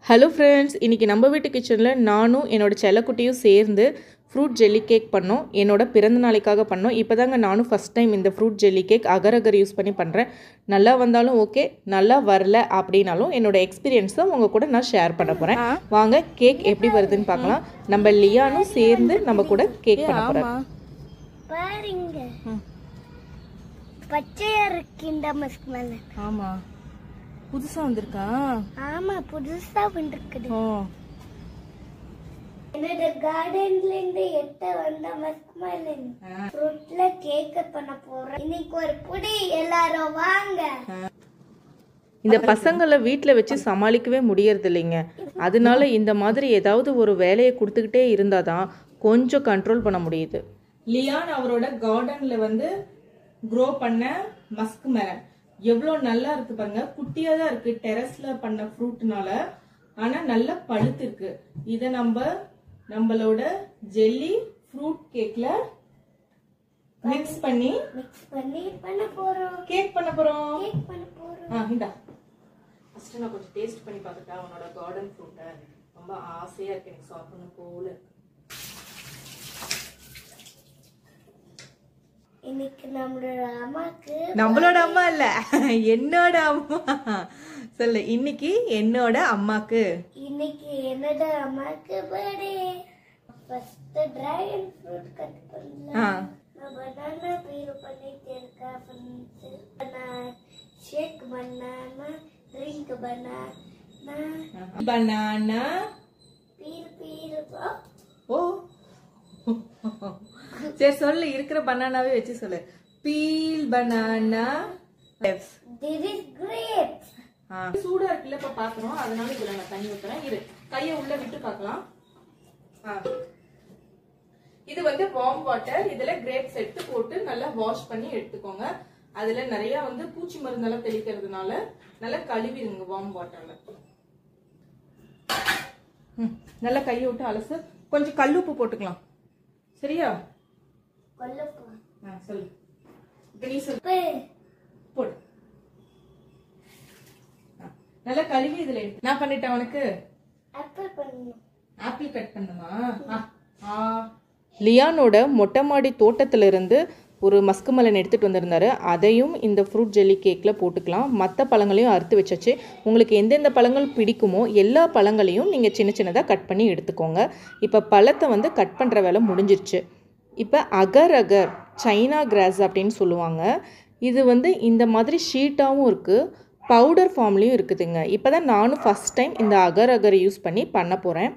Hello friends, இன்றைக்கி நம்ம வீட்டு கிச்சனில் நானும் என்னோடய செல்லக்குட்டியும் சேர்ந்து ஃப்ரூட் ஜெல்லி கேக் பண்ணோம். என்னோட பிறந்த நாளைக்காக பண்ணோம். இப்போ தாங்க நானும் ஃபஸ்ட் டைம் இந்த fruit jelly cake agar agar use பண்ணி பண்ணுறேன். நல்லா வந்தாலும் ஓகே, நல்லா வரல அப்படின்னாலும் என்னோடய எக்ஸ்பீரியன்ஸை உங்கள் கூட நான் ஷேர் பண்ண போகிறேன். வாங்க கேக் எப்படி வருதுன்னு பார்க்கலாம். நம்ம லியானும் சேர்ந்து நம்ம கூட கேக் பண்ண போகிறோம். பாருங்க, பச்சையா இருக்கு இந்த மஸ்க்மெலன். ஆமா, புதுசா வந்திருக்கா? ஆமா, புதுசா வந்திருக்குது. என்னோட கார்டன்ல இருந்து எட்ட வந்த மஸ்க்மெலன் ஃப்ரூட்ல கேக் பண்ண போறேன். இன்னைக்கு ஒரு புடி, எல்லாரும் வாங்க. இந்த பசங்களை வீட்டில் வச்சு சமாளிக்கவே முடியறது இல்லைங்க. அதனால இந்த மாதிரி ஏதாவது ஒரு வேலையை கொடுத்துக்கிட்டே இருந்தால் தான் கொஞ்சம் கண்ட்ரோல் பண்ண முடியுது. லியான் அவரோட கார்டனில் வந்து க்ரோ பண்ண மஸ்க் மெலன் எவ்வளோ நல்லா இருக்கு பாருங்க. குட்டியாக தான் இருக்கு, டெரஸ்ல பண்ண ஃப்ரூட்னால. ஆனால் நல்லா பழுத்து இருக்கு. இதை நம்மளோட ஜெல்லி ஃப்ரூட் கேக்ல மிக்ஸ் பண்ணி பண்ண போறோம். கேக் பண்ண போறோம். இந்தா ஃபர்ஸ்ட் நான் கொஞ்சம் டேஸ்ட் பண்ணி பார்த்துட்டா. உன்னோட கார்டன் ஃப்ரூட்டை ரொம்ப ஆசையா இருக்கு, எனக்கு சாப்பிடணும் போல. இன்னைக்கு நம்மளோட அம்மா இல்ல, என்னோட அம்மா சொல்லு. இன்னைக்கு என்னோட அம்மாக்கு birthday. First dragon fruit cut பண்ணலாம். நான் பனானா பீல் பண்ணிட்டு இருக்கேன் ஃப்ரெண்ட்ஸ். நான் shake banana, drink banana peel. Oh சரி சொல்லு, இருக்கிற பனானாவே வச்சு சொல்லு. Peel banana leaves. This is grapes. சூடா இருக்குல்ல இப்ப பாக்குறோம், அதனால இதுல நான் தண்ணி ஊத்துறேன். இரு, கையை உள்ள விட்டு பார்க்கலாம். இது வந்து வார்ம் வாட்டர். இதுல கிரேப்ஸ் எடுத்து போட்டு நல்லா வாஷ் பண்ணி எடுத்துக்கோங்க. அதுல நிறைய வந்து பூச்சி மருந்தெல்லாம் தெளிக்கிறதுனால நல்லா கழுவிடுங்க வார்ம் வாட்டர்ல. நல்லா கையை விட்டு அலசு. கொஞ்சம் கல்லுப்பு போட்டுக்கலாம், சரியா? சொல்லு. நீ சொல்லு. போடு. நல்லா கழுவி இதுல எடுத்து நான் பண்ணிட்டேன். உனக்கு ஆப்பிள் கட் பண்ணுமா? லியானோட மொட்டை மாடி தோட்டத்துல இருந்து ஒரு மஸ்க் மெலன் எடுத்துகிட்டு வந்திருந்தாரு. அதையும் இந்த ஃப்ரூட் ஜெல்லி கேக்கில் போட்டுக்கலாம். மற்ற பழங்களையும் அறுத்து வச்சாச்சு. உங்களுக்கு எந்தெந்த பழங்கள் பிடிக்குமோ எல்லா பழங்களையும் நீங்கள் சின்ன சின்னதாக கட் பண்ணி எடுத்துக்கோங்க. இப்போ பழத்தை வந்து கட் பண்ணுற வேலை முடிஞ்சிருச்சு. இப்போ அகர் அகர் சைனா கிராஸ் அப்படின்னு சொல்லுவாங்க. இது வந்து இந்த மாதிரி ஷீட்டாகவும் இருக்குது, பவுடர் ஃபார்ம்லேயும் இருக்குதுங்க. இப்போ தான் நானும் ஃபஸ்ட் டைம் இந்த அகர் அகர் யூஸ் பண்ணி பண்ண போகிறேன்.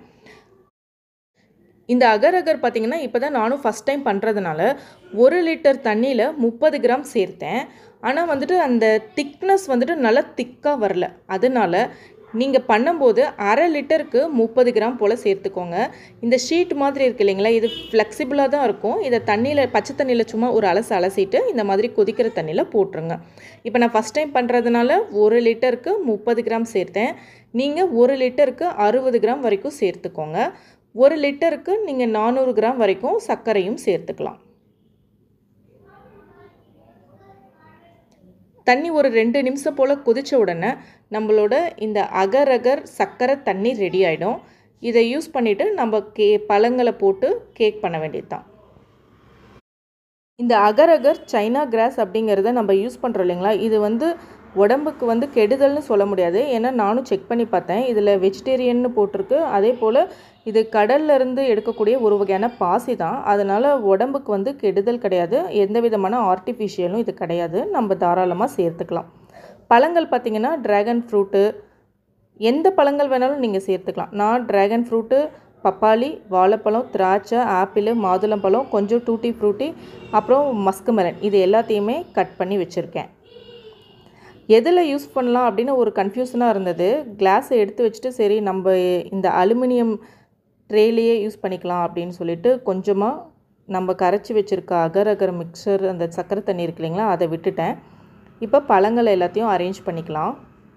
இந்த அகர் அகர் பார்த்திங்கன்னா இப்போ தான் நானும் ஃபஸ்ட் டைம் பண்ணுறதுனால 1 லிட்டர் தண்ணியில் 30 கிராம் சேர்த்தேன். ஆனால் வந்துட்டு அந்த திக்னஸ் வந்துட்டு நல்லா திக்காக வரல. அதனால நீங்கள் பண்ணும்போது 1/2 லிட்டருக்கு 30 கிராம் போல் சேர்த்துக்கோங்க. இந்த ஷீட் மாதிரி இருக்குது இல்லைங்களா, இது ஃப்ளெக்சிபிளாக தான் இருக்கும். இதை தண்ணியில், பச்சை தண்ணியில் சும்மா ஒரு அலசிட்டு இந்த மாதிரி கொதிக்கிற தண்ணியில் போட்டுருங்க. இப்போ நான் ஃபஸ்ட் டைம் பண்ணுறதுனால 1 லிட்டருக்கு 30 கிராம் சேர்த்தேன். நீங்கள் 1 லிட்டருக்கு 60 கிராம் வரைக்கும் சேர்த்துக்கோங்க. 1 லிட்டருக்கு நீங்கள் 400 கிராம் வரைக்கும் சர்க்கரையும் சேர்த்துக்கலாம். தண்ணி ஒரு 2 நிமிஷம் போல் கொதித்த உடனே நம்மளோட இந்த அகர் அகர் சர்க்கரை தண்ணி ரெடி ஆகிடும். இதை யூஸ் பண்ணிவிட்டு நம்ம பழங்களை போட்டு கேக் பண்ண வேண்டியது தான். இந்த அகர் அகர் சைனா கிராஸ் அப்படிங்கிறத நம்ம யூஸ் பண்ணுறோம் இல்லைங்களா, இது வந்து உடம்புக்கு வந்து கெடுதல்னு சொல்ல முடியாது. ஏன்னா நானும் செக் பண்ணி பார்த்தேன், இதில் வெஜிடேரியன்னு போட்டிருக்கு. அதே போல் இது கடல்லேருந்து எடுக்கக்கூடிய ஒரு வகையான பாசி தான். அதனால் உடம்புக்கு வந்து கெடுதல் கிடையாது. எந்த விதமான ஆர்டிஃபிஷியலும் இது கிடையாது. நம்ம தாராளமாக சேர்த்துக்கலாம். பழங்கள் பார்த்திங்கன்னா ட்ராகன் ஃப்ரூட்டு, எந்த பழங்கள் வேணாலும் நீங்கள் சேர்த்துக்கலாம். நான் ட்ராகன் ஃப்ரூட்டு, பப்பாளி, வாழைப்பழம், திராட்சை, ஆப்பிள், மாதுளம்பழம், கொஞ்சம் டூட்டி ஃப்ரூட்டி, அப்புறம் மஸ்க் மெலன், இது எல்லாத்தையுமே கட் பண்ணி வச்சுருக்கேன். எதில் யூஸ் பண்ணலாம் அப்படின்னு ஒரு கன்ஃபியூஷனாக இருந்தது. கிளாஸை எடுத்து வச்சுட்டு சரி நம்ம இந்த அலுமினியம் ட்ரேலையே யூஸ் பண்ணிக்கலாம் அப்படின்னு சொல்லிட்டு கொஞ்சமாக நம்ம கரைச்சி வச்சுருக்க அகர் அகர் மிக்சர், அந்த சர்க்கரை தண்ணி இருக்கு இல்லைங்களா, அதை விட்டுட்டேன். இப்போ பழங்களை எல்லாத்தையும் அரேஞ்ச் பண்ணிக்கலாம்.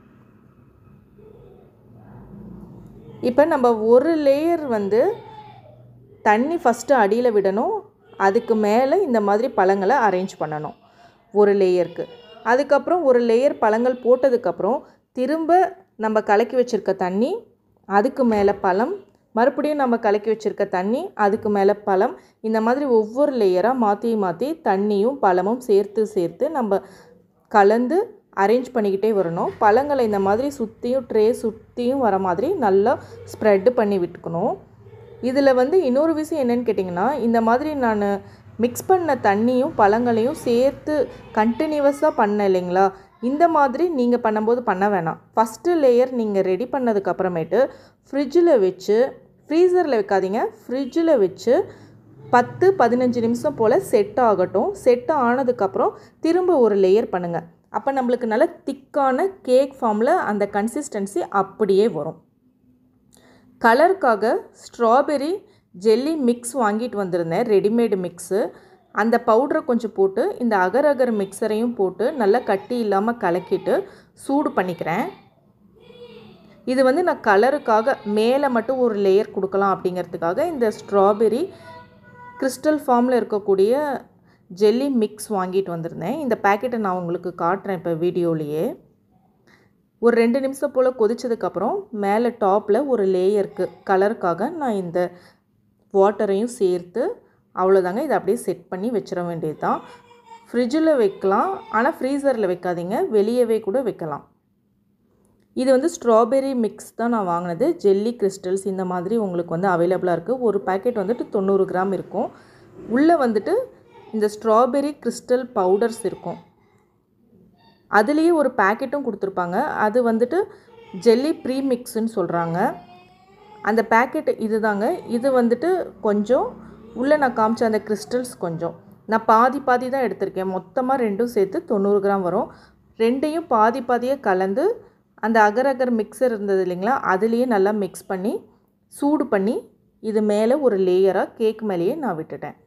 இப்போ நம்ம ஒரு லேயர் வந்து தண்ணி ஃபஸ்ட்டு அடியில் விடணும். அதுக்கு மேலே இந்த மாதிரி பழங்களை அரேஞ்ச் பண்ணணும் ஒரு லேயருக்கு. அதுக்கப்புறம் ஒரு லேயர் பழங்கள் போட்டதுக்கப்புறம் திரும்ப நம்ம கலக்கி வச்சுருக்க தண்ணி அதுக்கு மேலே பழம், மறுபடியும் நம்ம கலக்கி வச்சுருக்க தண்ணி, அதுக்கு மேலே பழம். இந்த மாதிரி ஒவ்வொரு லேயராக மாற்றி மாற்றி தண்ணியும் பழமும் சேர்த்து நம்ம கலந்து அரேஞ்ச் பண்ணிக்கிட்டே வரணும். பழங்களை இந்த மாதிரி சுற்றியும் வர மாதிரி நல்லா ஸ்ப்ரெட்டு பண்ணி விட்டுக்கணும். இதில் வந்து இன்னொரு விஷயம் என்னென்னு கேட்டிங்கன்னா, இந்த மாதிரி நான் மிக்ஸ் பண்ண தண்ணியும் பழங்களையும் சேர்த்து கண்டினியூவஸாக பண்ணேன் இல்லைங்களா, இந்த மாதிரி நீங்கள் பண்ணும்போது பண்ண வேணாம். ஃபஸ்ட்டு லேயர் நீங்கள் ரெடி பண்ணதுக்கப்புறமேட்டு ஃப்ரிட்ஜில் வச்சு, ஃப்ரீசரில் வைக்காதீங்க, ஃப்ரிட்ஜில் வச்சு 10-15 நிமிஷம் போல் செட் ஆகட்டும். செட் ஆனதுக்கப்புறம் திரும்ப ஒரு லேயர் பண்ணுங்கள். அப்போ நம்மளுக்கு நல்ல திக்கான கேக் ஃபார்மில் அந்த கன்சிஸ்டன்சி அப்படியே வரும். கலருக்காக ஸ்ட்ராபெரி ஜெல்லி மிக்ஸ் வாங்கிட்டு வந்திருந்தேன், ரெடிமேடு மிக்ஸு. அந்த பவுடரை கொஞ்சம் போட்டு இந்த அகர் அகர் மிக்சரையும் போட்டு நல்லா கட்டி இல்லாமல் கலக்கிட்டு சூடு பண்ணிக்கிறேன். இது வந்து நான் கலருக்காக மேலே மட்டும் ஒரு லேயர் கொடுக்கலாம் அப்படிங்கிறதுக்காக இந்த ஸ்ட்ராபெரி கிறிஸ்டல் ஃபார்மில் இருக்கக்கூடிய ஜெல்லி மிக்ஸ் வாங்கிட்டு வந்திருந்தேன். இந்த பேக்கெட்டை நான் உங்களுக்கு காட்டுறேன் இப்போ வீடியோலையே. ஒரு 2 நிமிஷம் போல் கொதிச்சதுக்கப்புறம் மேலே டாப்பில் ஒரு லேயருக்கு கலருக்காக நான் இந்த வாட்டரையும் சேர்த்து அவ்வளோதாங்க. இதை அப்படியே செட் பண்ணி வச்சிட வேண்டியது தான். ஃப்ரிட்ஜில் வைக்கலாம், ஆனால் ஃப்ரீசரில் வைக்காதீங்க, வெளியவே கூட வைக்கலாம். இது வந்து ஸ்ட்ராபெரி மிக்ஸ் தான் நான் வாங்கினது. ஜெல்லி கிறிஸ்டல்ஸ் இந்த மாதிரி உங்களுக்கு வந்து அவைலபிளாக இருக்குது. ஒரு பேக்கெட் வந்துட்டு 90 கிராம் இருக்கும். உள்ளே வந்துட்டு இந்த ஸ்ட்ராபெரி கிறிஸ்டல் பவுடர்ஸ் இருக்கும். அதுலேயே ஒரு பேக்கெட்டும் கொடுத்துருப்பாங்க. அது வந்துட்டு ஜெல்லி ப்ரீமிக்ஸ்ன்னு சொல்கிறாங்க. அந்த பேக்கெட் இது தாங்க. இது வந்துட்டு கொஞ்சம் உள்ளே நான் காமிச்ச அந்த கிறிஸ்டல்ஸ் கொஞ்சம். நான் பாதி தான் எடுத்திருக்கேன். மொத்தமாக ரெண்டும் சேர்த்து 90 கிராம் வரும். ரெண்டையும் பாதியாக கலந்து அந்த அகர் அகர் மிக்சர் இருந்தது இல்லைங்களா, அதுலேயே நல்லா மிக்ஸ் பண்ணி சூடு பண்ணி இது மேலே ஒரு லேயராக கேக் மேலேயே நான் விட்டுட்டேன்.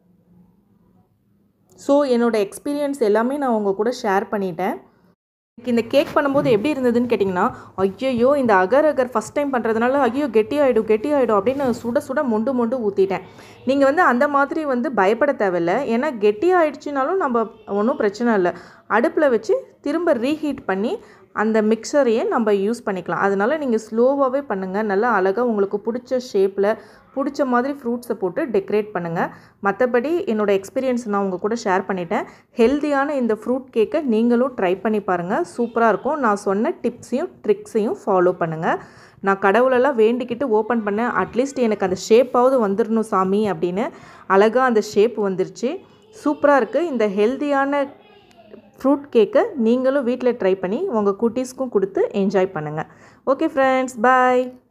ஸோ என்னோடய எக்ஸ்பீரியன்ஸ் எல்லாமே நான் உங்கள் கூட ஷேர் பண்ணிட்டேன். இந்த கேக் பண்ணும்போது எப்படி இருந்ததுன்னு கேட்டிங்கன்னா, ஐயோ இந்த அகர் அகர் ஃபஸ்ட் டைம் பண்ணுறதுனால ஐயோ கெட்டியாகிடும் அப்படின்னு சுட மொண்டு ஊற்றிட்டேன். நீங்கள் வந்து அந்த மாதிரி வந்து பயப்பட தேவையில்லை. ஏன்னா கெட்டியாகிடுச்சினாலும் நம்ம ஒன்றும் பிரச்சனை இல்லை. அடுப்பில் வச்சு திரும்ப ரீஹீட் பண்ணி அந்த மிக்சரையே நம்ம யூஸ் பண்ணிக்கலாம். அதனால் நீங்கள் ஸ்லோவாகவே பண்ணுங்கள். நல்லா அழகாக உங்களுக்கு பிடிச்ச ஷேப்பில் பிடிச்ச மாதிரி ஃப்ரூட்ஸை போட்டு டெக்கரேட் பண்ணுங்கள். மற்றபடி என்னோடய எக்ஸ்பீரியன்ஸ் நான் உங்கள் கூட ஷேர் பண்ணிட்டேன். ஹெல்த்தியான இந்த ஃப்ரூட் கேக்கை நீங்களும் ட்ரை பண்ணி பாருங்கள். சூப்பராக இருக்கும். நான் சொன்ன டிப்ஸையும் ட்ரிக்ஸையும் ஃபாலோ பண்ணுங்கள். நான் கடவுளெல்லாம் வேண்டிக்கிட்டு ஓப்பன் பண்ணேன். அட்லீஸ்ட் எனக்கு அந்த ஷேப்பாவது வந்துடணும் சாமி அப்படின்னு. அழகாக அந்த ஷேப் வந்துருச்சு. சூப்பராக இருக்குது. இந்த ஹெல்த்தியான ஃப்ரூட் கேக்கை நீங்களும் வீட்டில் ட்ரை பண்ணி உங்கள் குட்டீஸ்க்கும் கொடுத்து என்ஜாய் பண்ணுங்கள். ஓகே ஃப்ரெண்ட்ஸ், பாய்.